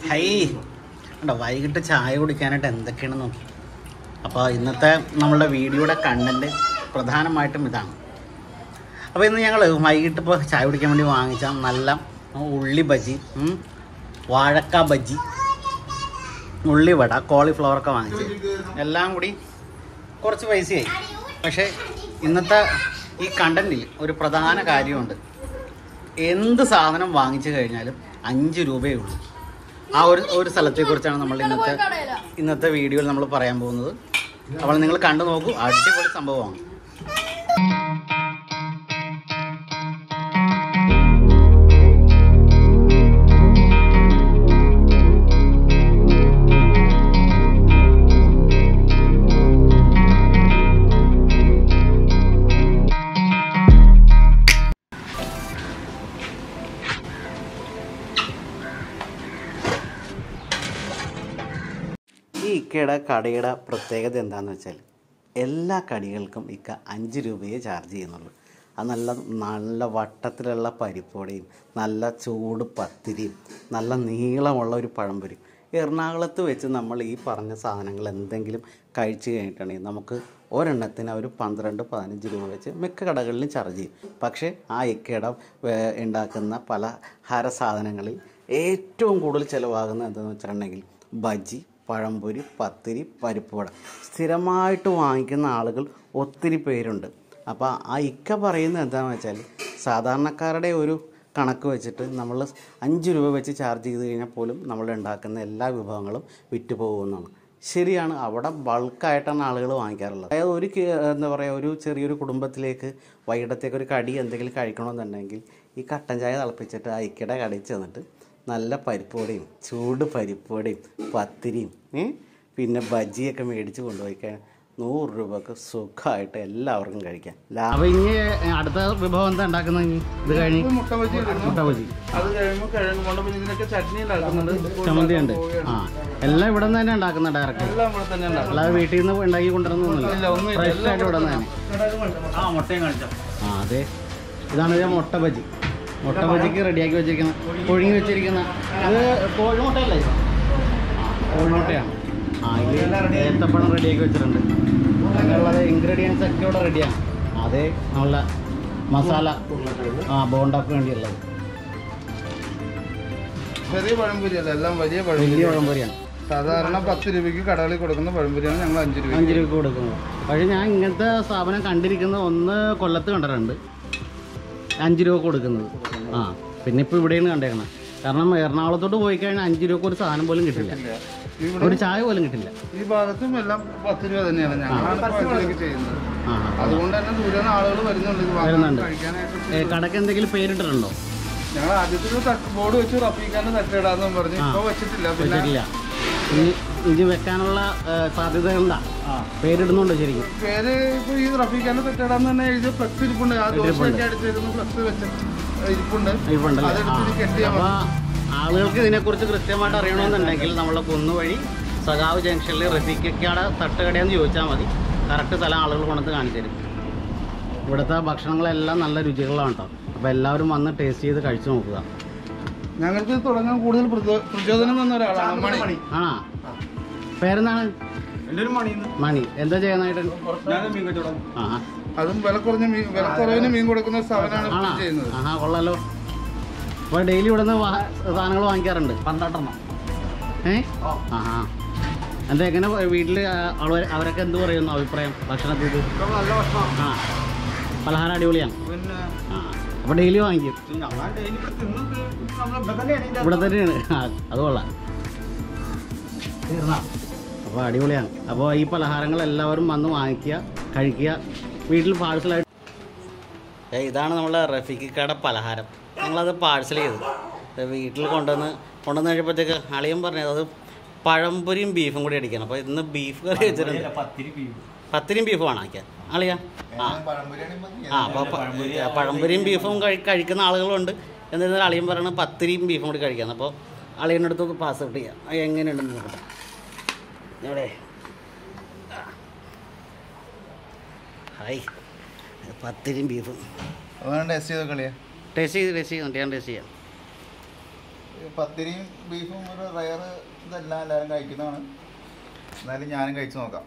High ഉണ്ടോ വൈകിട്ട് ചായ കുടിക്കാനായിട്ട് എന്തൊക്കെയാണ് നോക്കി. അപ്പോൾ ഇന്നത്തെ നമ്മളുടെ വീഡിയോയുടെ കണ്ടൻറ്റ് പ്രധാനമായിട്ടും ഇതാണ്. അപ്പോൾ ഇന്ന് ഞങ്ങൾ വൈകിട്ട് ഇപ്പോൾ ചായ കുടിക്കാൻ വേണ്ടി വാങ്ങിച്ച നല്ല ഉള്ളി ബജി, വാഴക്ക ബജി, ഉള്ളിവട, കോളിഫ്ലവറൊക്കെ വാങ്ങിച്ച് എല്ലാം കൂടി കുറച്ച് പൈസയായി. പക്ഷേ ഇന്നത്തെ ഈ കണ്ടൻറ്റിൽ ഒരു പ്രധാന കാര്യമുണ്ട്. എന്ത് സാധനം വാങ്ങിച്ചു കഴിഞ്ഞാലും 5 രൂപയേ ഉള്ളൂ. ആ ഒരു സ്ഥലത്തെക്കുറിച്ചാണ് നമ്മൾ ഇന്നത്തെ വീഡിയോയിൽ നമ്മൾ പറയാൻ പോകുന്നത്. അപ്പോൾ നിങ്ങൾ കണ്ടു നോക്കൂ, അടിപൊളി സംഭവമാണ്. ഈ ഇക്കയുടെ കടയുടെ പ്രത്യേകത എന്താണെന്ന് വെച്ചാൽ എല്ലാ കടികൾക്കും ഇക്ക 5 രൂപയെ ചാർജ് ചെയ്യുന്നുള്ളൂ. അത് നല്ല വട്ടത്തിലുള്ള പരിപ്പോടെയും നല്ല ചൂട് പത്തിരിയും നല്ല നീളമുള്ള ഒരു പഴംപൊരിയും. എറണാകുളത്ത് വെച്ച് നമ്മൾ ഈ പറഞ്ഞ സാധനങ്ങൾ എന്തെങ്കിലും കഴിച്ചു കഴിഞ്ഞിട്ടുണ്ടെങ്കിൽ നമുക്ക് ഒരെണ്ണത്തിന് അവർ 12-15 രൂപ വെച്ച് മിക്ക കടകളിലും ചാർജ് ചെയ്യും. പക്ഷേ ആ ഇക്കയുടെ ഉണ്ടാക്കുന്ന പലഹാര സാധനങ്ങളിൽ ഏറ്റവും കൂടുതൽ ചിലവാകുന്നത് എന്താണെന്ന് വെച്ചിട്ടുണ്ടെങ്കിൽ ബജി, പഴംപൊരി, പത്തിരി, പരിപ്പുവട സ്ഥിരമായിട്ട് വാങ്ങിക്കുന്ന ആളുകൾ ഒത്തിരി പേരുണ്ട്. അപ്പോൾ ആ ഇക്ക പറയുന്നത് എന്താണെന്ന് വെച്ചാൽ സാധാരണക്കാരുടെ ഒരു കണക്ക് വെച്ചിട്ട് നമ്മൾ 5 രൂപ വെച്ച് ചാർജ് ചെയ്ത് കഴിഞ്ഞാൽ പോലും നമ്മൾ ഉണ്ടാക്കുന്ന എല്ലാ വിഭവങ്ങളും വിറ്റ് പോകുന്നതാണ്. ശരിയാണ്, അവിടെ ബൾക്കായിട്ടാണ് ആളുകൾ വാങ്ങിക്കാറുള്ളത്. അതായത് എന്താ പറയുക, ഒരു ചെറിയൊരു കുടുംബത്തിലേക്ക് വൈകിട്ടത്തേക്ക് ഒരു കടി എന്തെങ്കിലും കഴിക്കണമെന്നുണ്ടെങ്കിൽ ഈ കട്ടൻ ചായ തിളപ്പിച്ചിട്ട് ആ ഇക്കയുടെ കടയിൽ ചെന്നിട്ട് നല്ല പരിപ്പോടെയും ചൂട് പരിപ്പോടെയും പത്തിരിയും പിന്നെ ബജിയൊക്കെ മേടിച്ച് കൊണ്ടുപോയി 100 രൂപക്ക് സുഖമായിട്ട് എല്ലാവർക്കും കഴിക്കാം. അപ്പോൾ ഇനി അടുത്ത വിഭവം എന്താ ഉണ്ടാക്കുന്നത്? ഇത് കഴിഞ്ഞ് മുട്ട ബജി, അത് കഴിയുമ്പോൾ കിഴങ്ങ് കൊണ്ട് പിന്നെ ഇതിനൊക്കെ ചട്നി ഉണ്ടാക്കുന്നുണ്ട്, ചമ്മന്തി ഉണ്ട്. എല്ലാം ഇവിടെ നിന്ന് തന്നെ ഉണ്ടാക്കുന്ന ഡയറക്റ്റ്, എല്ലാം ഇവിടെ തന്നെ ഉണ്ടാക്കും. അല്ലാതെ വീട്ടിൽ നിന്ന് ഉണ്ടാക്കി കൊണ്ടുവരുന്നൊന്നുമില്ല, ഫ്രഷ് ആയിട്ട് ഇവിടെ നിന്ന് തന്നെ. മുട്ടയും കഴിച്ചാൽ അതെ. ഇതാണ് ഇത് മുട്ട ബജി. മുട്ട ബജിക്ക് റെഡിയാക്കി വെച്ചിരിക്കുന്ന പുഴുങ്ങി വെച്ചിരിക്കുന്ന അത് കോഴിമുട്ടയല്ലേ? കോഴിമുട്ടയാണ്. ഇതിൽ ഏത്തപ്പഴം റെഡിയാക്കി വെച്ചിട്ടുണ്ട്. അങ്ങനെയുള്ളത് ഇൻഗ്രീഡിയൻസ് ഒക്കെ ഇവിടെ റെഡിയാണ്. അതേ നമ്മളെ മസാല ബോണ്ടക്ക് വേണ്ടിയുള്ളത്. ചെറിയ പഴംപൊരിയല്ല, എല്ലാം വലിയ പഴംപൊരിയാണ്. സാധാരണ 10 രൂപയ്ക്ക് കടകളിൽ കൊടുക്കുന്ന പഴംപൊരിയാണ് ഞങ്ങൾ 5 രൂപയ്ക്ക് കൊടുക്കുന്നത്. പക്ഷേ ഞാൻ ഇങ്ങനത്തെ സ്ഥാപനം കണ്ടിരിക്കുന്നത് ഒന്ന് കൊല്ലത്ത് കണ്ടിട്ടുണ്ട്, 5 രൂപ കൊടുക്കുന്നത്. പിന്നെ ഇപ്പോൾ ഇവിടെയാണ് കണ്ടേക്കണം. കാരണം എറണാകുളത്തോട്ട് പോയി കഴിഞ്ഞാൽ 5 രൂപക്ക് ഒരു സാധനം പോലും കിട്ടില്ല, ഒരു ചായ പോലും കിട്ടില്ല. ഈ ഭാഗത്തും എല്ലാം 10 രൂപ തന്നെയാണ് ഞങ്ങളാണ് ചെയ്യുന്നത്. അതുകൊണ്ട് തന്നെ ദൂരം ആളുകൾ വരുന്നുണ്ട്. കടക്ക് എന്തെങ്കിലും പേരിട്ടിട്ടുണ്ടോ? ഞങ്ങൾ ആദ്യത്തെ ബോർഡ് വെച്ച് റഫീഖാന്റെ തട്ടിടാന്ന് പറഞ്ഞു, ഇപ്പോൾ വെച്ചിട്ടില്ല. ഇനി വെക്കാനുള്ള സാധ്യത എന്താ? പേരിടുന്നുണ്ടോ ശരിക്കും? പേര് ഇപ്പൊ ഈ റഫീഖാന്റെ തട്ടിടാന്ന് തന്നെ എഴുതി ഫ്ലക്സ് ഇരിപ്പുണ്ട്. ആ ദോശയൊക്കെ അടിച്ചിരുന്നു, ഫ്ലക്സ് വെച്ച് ഇരിപ്പുണ്ട്. അപ്പോൾ ആളുകൾക്ക് ഇതിനെക്കുറിച്ച് കൃത്യമായിട്ട് അറിയണമെന്നുണ്ടെങ്കിൽ നമ്മളെ കുന്നുവഴി സഖാവ് ജംഗ്ഷനിൽ റഫീഖയുടെ തട്ടുകടയെന്ന് ചോദിച്ചാൽ മതി. കറക്റ്റ് സ്ഥലം ആളുകൾ കൊണ്ടു കാണിച്ചു തരും. ഇവിടുത്തെ ഭക്ഷണങ്ങളെല്ലാം നല്ല രുചികളാണ് കേട്ടോ. അപ്പോൾ എല്ലാവരും വന്ന് ടേസ്റ്റ് ചെയ്ത് കഴിച്ചു നോക്കുക. ഞങ്ങൾക്ക് തുടങ്ങാൻ കൂടുതൽ പ്രചോദനം തന്ന ഒരാളാണ് മണി. പേരെന്താണ്? മണി. എന്താ ചെയ്യുന്നതായിട്ട്? അതും വിലക്കുറവിന് മീൻ കൊടുക്കുന്ന സ്ഥാപനമാണ് ചെയ്യുന്നത്. കൊള്ളാലോ. അപ്പോൾ ഡെയിലി ഇവിടെ നിന്ന് സാധനങ്ങൾ വാങ്ങിക്കാറുണ്ട്? 12 എന്താ എങ്ങനെ വീട്ടിൽ അവരൊക്കെ എന്ത് പറയുന്നു അഭിപ്രായം ഭക്ഷണത്തിൽ? പലഹാരം അടിപൊളിയാണ്. അപ്പോൾ ഡെയിലി വാങ്ങിക്കും? ഇവിടെ തന്നെയാണ്. അത് കൊള്ളാം. അപ്പോൾ അടിപൊളിയാണ്. അപ്പോൾ ഈ പലഹാരങ്ങൾ എല്ലാവരും വന്ന് വാങ്ങിക്കുക, കഴിക്കുക, വീട്ടിൽ പാഴ്സലായിട്ട്. ഇതാണ് നമ്മളെ റഫീഖിക്കയുടെ പലഹാരം. ഞങ്ങളത് പാഴ്സൽ ചെയ്ത് വീട്ടിൽ കൊണ്ടുവന്ന് കഴിയുമ്പോഴത്തേക്ക് അളിയൻ പറഞ്ഞത് അത് പഴംപൊരിയും ബീഫും കൂടി അടിക്കണം. അപ്പോൾ ഇന്ന് ബീഫ് കറി വെച്ചിട്ടുണ്ട്. പത്തിരിയും ബീഫുമാണ് ആക്കിയ അളിയ. അപ്പോൾ പഴംപൊരിയും ബീഫും കഴിക്കുന്ന ആളുകളുണ്ട്. എന്നിരുന്നാൽ അളിയൻ പറയണത് പത്തിരിയും ബീഫും കൂടി കഴിക്കാന്ന്. അപ്പോൾ അളിയനടുത്ത് പാസ് ഔട്ട് ചെയ്യാം. എങ്ങനെയുണ്ടെന്ന് നോക്കട്ടെ. ഇവിടെ ഹായ്, പത്തിരിയും ബീഫും ടേസ്റ്റ് ചെയ്ത് കളിയാ. ടേസ്റ്റ് ചെയ്ത് ഞാൻ ടേസ്റ്റ് ചെയ്യാം. പത്തിരിയും ബീഫും ഒരു റയർ ഇതെല്ലാം എല്ലാവരും കഴിക്കുന്നതാണ്. എന്നാലും ഞാനും കഴിച്ചു നോക്കാം.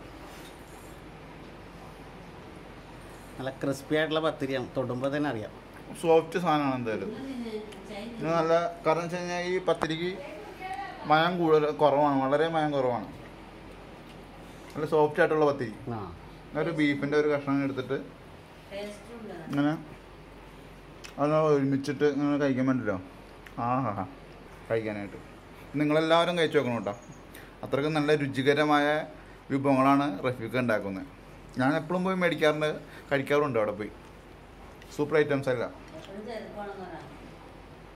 നല്ല ക്രിസ്പി ആയിട്ടുള്ള പത്തിരിയാണ്, തൊടുമ്പോൾ തന്നെ അറിയാം. സോഫ്റ്റ് സാധനമാണ് എന്തായാലും. ഇത് നല്ല, കാരണം വെച്ച് കഴിഞ്ഞാൽ ഈ പത്തിരിക്ക് മയം കുറവാണ്, വളരെ മയം കുറവാണ്. നല്ല സോഫ്റ്റ് ആയിട്ടുള്ള പത്തിരി. ഒരു ബീഫിൻ്റെ ഒരു കഷ്ണം എടുത്തിട്ട് ഇങ്ങനെ അത് ഒരുമിച്ചിട്ട് ഇങ്ങനെ കഴിക്കാൻ പറ്റില്ലോ. ഹാ കഴിക്കാനായിട്ട് നിങ്ങളെല്ലാവരും കഴിച്ചു നോക്കണം കേട്ടോ. അത്രയ്ക്കും നല്ല രുചികരമായ വിഭവങ്ങളാണ് റഫീഖ് ഉണ്ടാക്കുന്നത്. ഞാൻ എപ്പോഴും പോയി മേടിക്കാറുണ്ട്, കഴിക്കാറുണ്ട് അവിടെ പോയി. സൂപ്പർ ഐറ്റംസ് അല്ല.